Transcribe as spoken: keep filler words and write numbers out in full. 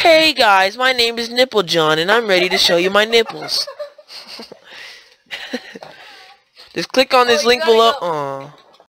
Hey guys, my name is Nipple John, and I'm ready to show you my nipples. Just click on this Oh, link gotta below. go. Aw.